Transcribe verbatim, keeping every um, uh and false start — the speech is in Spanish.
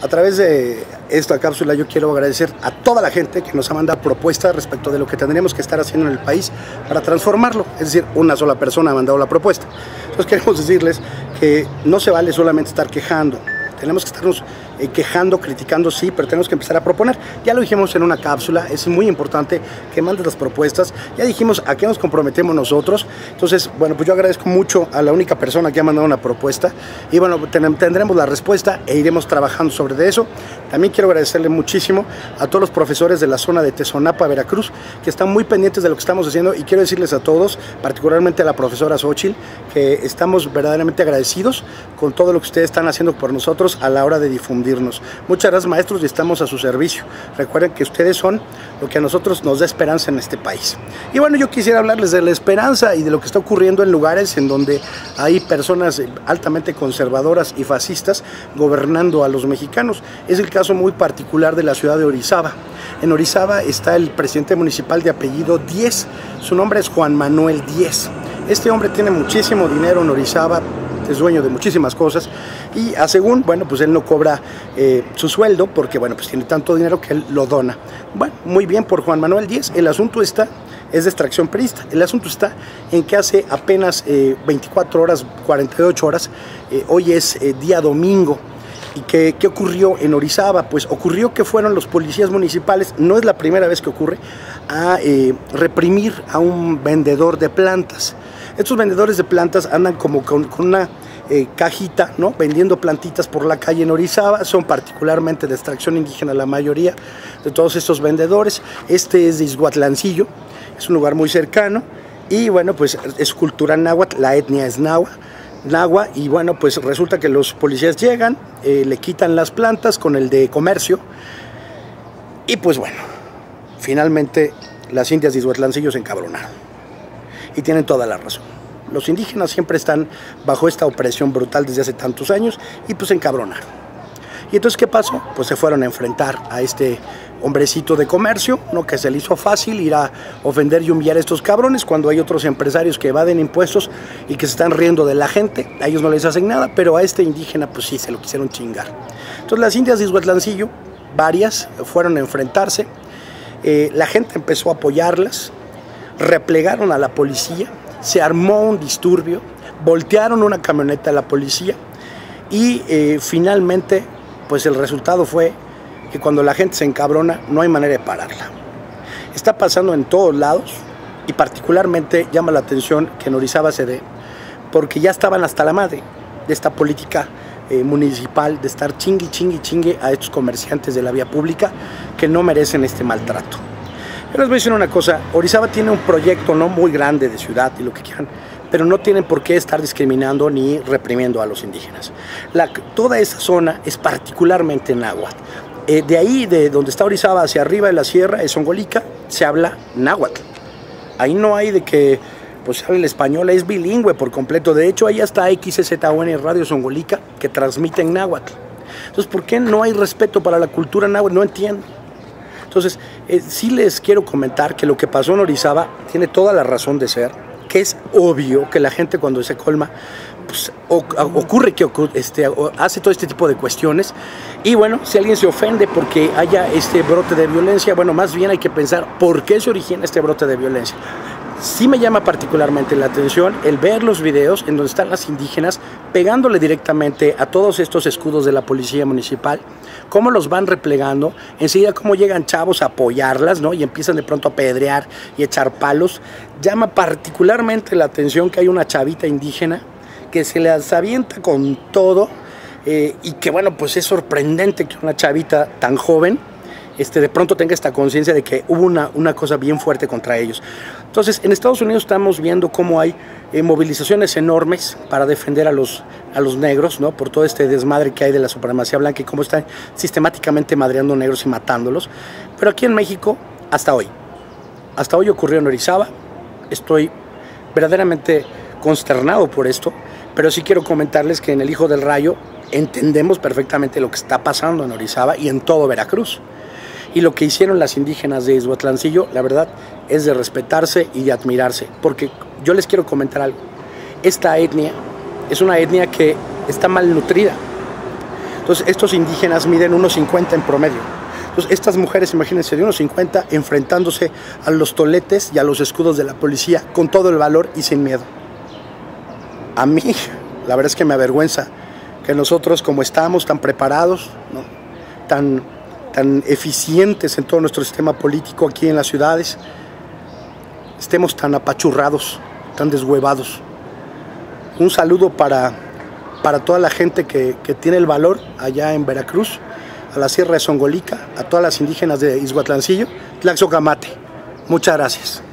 A través de esta cápsula yo quiero agradecer a toda la gente que nos ha mandado propuestas respecto de lo que tendríamos que estar haciendo en el país para transformarlo. Es decir, una sola persona ha mandado la propuesta. Entonces queremos decirles que no se vale solamente estar quejando. Tenemos que estarnos eh, quejando, criticando, sí, pero tenemos que empezar a proponer. Ya lo dijimos en una cápsula, es muy importante que mandes las propuestas. Ya dijimos a qué nos comprometemos nosotros. Entonces, bueno, pues yo agradezco mucho a la única persona que ha mandado una propuesta. Y bueno, ten tendremos la respuesta e iremos trabajando sobre eso. También quiero agradecerle muchísimo a todos los profesores de la zona de Tezonapa, Veracruz, que están muy pendientes de lo que estamos haciendo. Y quiero decirles a todos, particularmente a la profesora Xochitl, que estamos verdaderamente agradecidos con todo lo que ustedes están haciendo por nosotros a la hora de difundirnos. Muchas gracias, maestros, y estamos a su servicio. Recuerden que ustedes son lo que a nosotros nos da esperanza en este país. Y bueno, yo quisiera hablarles de la esperanza y de lo que está ocurriendo en lugares en donde hay personas altamente conservadoras y fascistas gobernando a los mexicanos. Es el caso muy particular de la ciudad de Orizaba. En Orizaba está el presidente municipal de apellido Díez. Su nombre es Juan Manuel Díez. Este hombre tiene muchísimo dinero en Orizaba, es dueño de muchísimas cosas y a según, bueno, pues él no cobra eh, su sueldo porque, bueno, pues tiene tanto dinero que él lo dona. Bueno, muy bien por Juan Manuel Díez. El asunto está, es de extracción priista, el asunto está en que hace apenas eh, veinticuatro horas, cuarenta y ocho horas, eh, hoy es eh, día domingo. ¿Y qué, qué ocurrió en Orizaba? Pues ocurrió que fueron los policías municipales, no es la primera vez que ocurre, a eh, reprimir a un vendedor de plantas. Estos vendedores de plantas andan como con, con una eh, cajita, ¿no?, vendiendo plantitas por la calle en Orizaba. Son particularmente de extracción indígena la mayoría de todos estos vendedores. Este es de Izhuatlancillo, es un lugar muy cercano y bueno, pues es cultura náhuatl, la etnia es náhuatl. Nahua, y bueno, pues resulta que los policías llegan, eh, le quitan las plantas con el de comercio y pues bueno, finalmente las indias de Izhuatlancillo se encabronaron y tienen toda la razón. Los indígenas siempre están bajo esta opresión brutal desde hace tantos años y pues se encabronaron. Y entonces, ¿qué pasó? Pues se fueron a enfrentar a este hombrecito de comercio, ¿no?, que se le hizo fácil ir a ofender y humillar a estos cabrones cuando hay otros empresarios que evaden impuestos y que se están riendo de la gente. A ellos no les hacen nada, pero a este indígena pues sí, se lo quisieron chingar. Entonces las indias de Izhuatlancillo, varias, fueron a enfrentarse. Eh, la gente empezó a apoyarlas, replegaron a la policía, se armó un disturbio, voltearon una camioneta a la policía y eh, finalmente pues el resultado fue que cuando la gente se encabrona no hay manera de pararla. Está pasando en todos lados y particularmente llama la atención que en Orizaba se dé porque ya estaban hasta la madre de esta política eh, municipal de estar chingue, chingue, chingue a estos comerciantes de la vía pública que no merecen este maltrato. Yo les voy a decir una cosa, Orizaba tiene un proyecto no muy grande de ciudad y lo que quieran, pero no tienen por qué estar discriminando ni reprimiendo a los indígenas. La, toda esa zona es particularmente náhuatl. Eh, de ahí, de donde está Orizaba hacia arriba de la sierra, de Zongolica, se habla náhuatl. Ahí no hay de que pues, se hable el español, es bilingüe por completo. De hecho, ahí está X C Z U N Radio Zongolica que transmiten náhuatl. Entonces, ¿por qué no hay respeto para la cultura náhuatl? No entiendo. Entonces, eh, sí les quiero comentar que lo que pasó en Orizaba tiene toda la razón de ser, que es obvio que la gente cuando se colma, pues, ocurre que este, hace todo este tipo de cuestiones y bueno, si alguien se ofende porque haya este brote de violencia, bueno, más bien hay que pensar por qué se origina este brote de violencia. Sí me llama particularmente la atención el ver los videos en donde están las indígenas pegándole directamente a todos estos escudos de la policía municipal, cómo los van replegando, enseguida cómo llegan chavos a apoyarlas, ¿no?, y empiezan de pronto a pedrear y echar palos. Llama particularmente la atención que hay una chavita indígena que se les avienta con todo eh, y que bueno, pues es sorprendente que una chavita tan joven Este, de pronto tenga esta conciencia de que hubo una, una cosa bien fuerte contra ellos. Entonces, en Estados Unidos estamos viendo cómo hay eh, movilizaciones enormes para defender a los, a los negros, ¿no?, por todo este desmadre que hay de la supremacía blanca y cómo están sistemáticamente madreando negros y matándolos. Pero aquí en México, hasta hoy, hasta hoy ocurrió en Orizaba. Estoy verdaderamente consternado por esto, pero sí quiero comentarles que en El Hijo del Rayo entendemos perfectamente lo que está pasando en Orizaba y en todo Veracruz. Y lo que hicieron las indígenas de Izhuatlancillo, la verdad, es de respetarse y de admirarse. Porque yo les quiero comentar algo. Esta etnia es una etnia que está malnutrida. Entonces estos indígenas miden uno cincuenta en promedio. Entonces estas mujeres, imagínense, de uno cincuenta enfrentándose a los toletes y a los escudos de la policía con todo el valor y sin miedo. A mí, la verdad es que me avergüenza que nosotros, como estamos tan preparados, ¿no? tan, tan eficientes en todo nuestro sistema político aquí en las ciudades, estemos tan apachurrados, tan deshuevados. Un saludo para, para toda la gente que, que tiene el valor allá en Veracruz, a la Sierra de Zongolica, a todas las indígenas de Izhuatlancillo, Tlaxocamate. Muchas gracias.